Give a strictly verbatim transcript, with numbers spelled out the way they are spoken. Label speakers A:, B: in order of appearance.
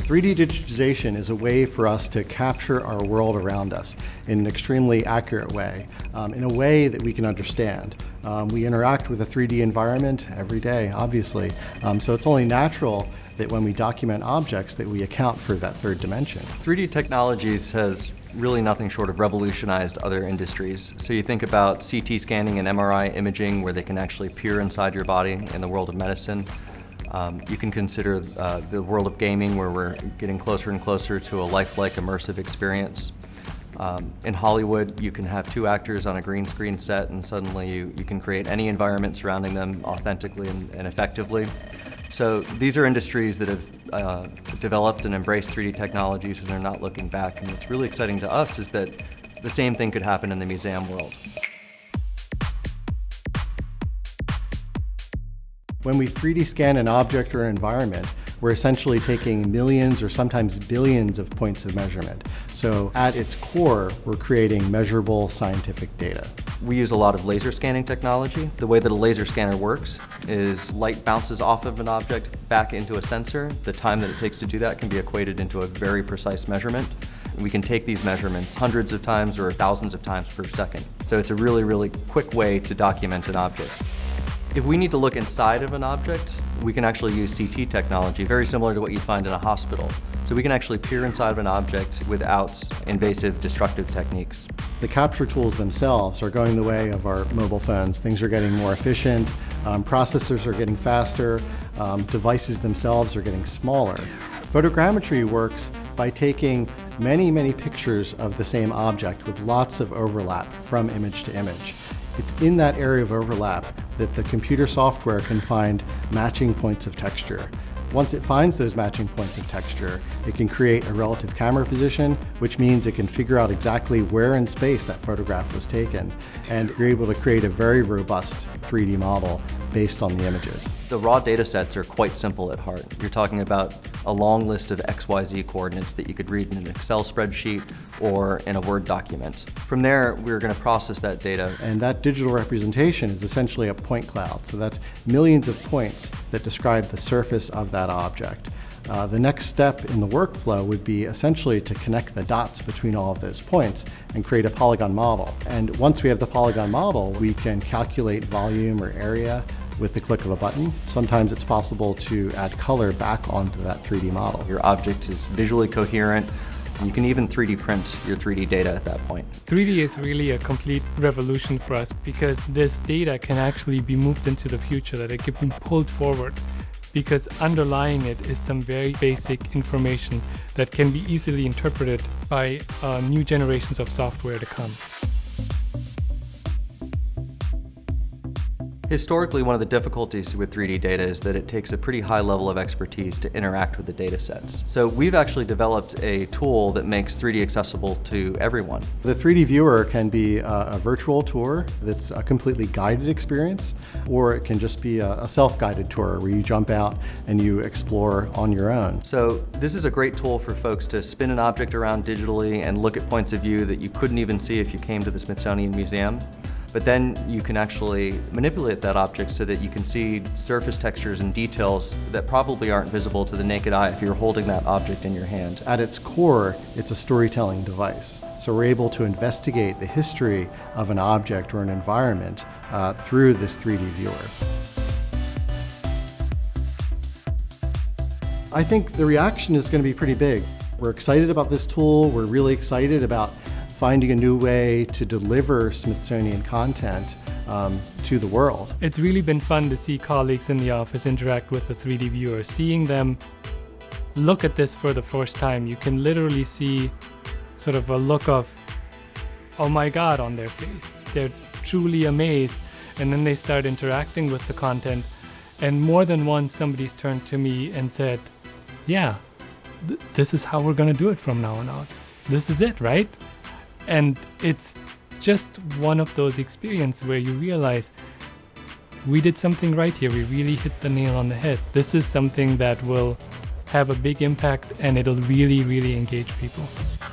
A: three D digitization is a way for us to capture our world around us in an extremely accurate way, um, in a way that we can understand. Um, we interact with a three D environment every day, obviously, um, so it's only natural that when we document objects that we account for that third dimension.
B: three D technologies has really nothing short of revolutionized other industries. So you think about C T scanning and M R I imaging where they can actually peer inside your body in the world of medicine. Um, you can consider uh, the world of gaming where we're getting closer and closer to a lifelike immersive experience. Um, in Hollywood, you can have two actors on a green screen set and suddenly you, you can create any environment surrounding them authentically and, and effectively. So these are industries that have uh, developed and embraced three D technologies and they're not looking back. And what's really exciting to us is that the same thing could happen in the museum world.
A: When we three D scan an object or an environment, we're essentially taking millions or sometimes billions of points of measurement. So at its core, we're creating measurable scientific data.
B: We use a lot of laser scanning technology. The way that a laser scanner works is light bounces off of an object back into a sensor. The time that it takes to do that can be equated into a very precise measurement. And we can take these measurements hundreds of times or thousands of times per second. So it's a really, really quick way to document an object. If we need to look inside of an object, we can actually use C T technology, very similar to what you'd find in a hospital. So we can actually peer inside of an object without invasive, destructive techniques.
A: The capture tools themselves are going the way of our mobile phones. Things are getting more efficient, um, processors are getting faster, um, devices themselves are getting smaller. Photogrammetry works by taking many, many pictures of the same object with lots of overlap from image to image. It's in that area of overlap that the computer software can find matching points of texture. Once it finds those matching points of texture, it can create a relative camera position, which means it can figure out exactly where in space that photograph was taken. And you're able to create a very robust three D model based on the images.
B: The raw data sets are quite simple at heart. You're talking about a long list of X Y Z coordinates that you could read in an Excel spreadsheet or in a Word document. From there, we're going to process that data.
A: And that digital representation is essentially a point cloud. So that's millions of points that describe the surface of that object. Uh, the next step in the workflow would be essentially to connect the dots between all of those points and create a polygon model. And once we have the polygon model, we can calculate volume or area with the click of a button. Sometimes it's possible to add color back onto that three D model.
B: Your object is visually coherent. You can even three D print your three D data at that point.
C: three D is really a complete revolution for us because this data can actually be moved into the future, that it can be pulled forward, because underlying it is some very basic information that can be easily interpreted by uh, new generations of software to come.
B: Historically, one of the difficulties with three D data is that it takes a pretty high level of expertise to interact with the data sets. So we've actually developed a tool that makes three D accessible to everyone.
A: The three D viewer can be a, a virtual tour that's a completely guided experience, or it can just be a, a self-guided tour where you jump out and you explore on your own.
B: So this is a great tool for folks to spin an object around digitally and look at points of view that you couldn't even see if you came to the Smithsonian Museum. But then you can actually manipulate that object so that you can see surface textures and details that probably aren't visible to the naked eye if you're holding that object in your hand.
A: At its core, it's a storytelling device. So we're able to investigate the history of an object or an environment uh, through this three D viewer. I think the reaction is going to be pretty big. We're excited about this tool. We're really excited about finding a new way to deliver Smithsonian content um, to the world.
C: It's really been fun to see colleagues in the office interact with the three D viewer, seeing them look at this for the first time. You can literally see sort of a look of, oh my God, on their face. They're truly amazed, and then they start interacting with the content. And more than once, somebody's turned to me and said, yeah, th this is how we're gonna do it from now on out. This is it, right? And it's just one of those experiences where you realize we did something right here. We really hit the nail on the head. This is something that will have a big impact and it'll really, really engage people.